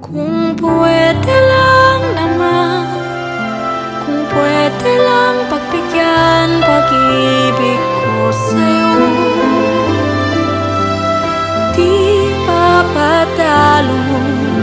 Kung pwede lang naman, kung pwede lang pagbigyan pag-ibig ko sa'yo, di papadalo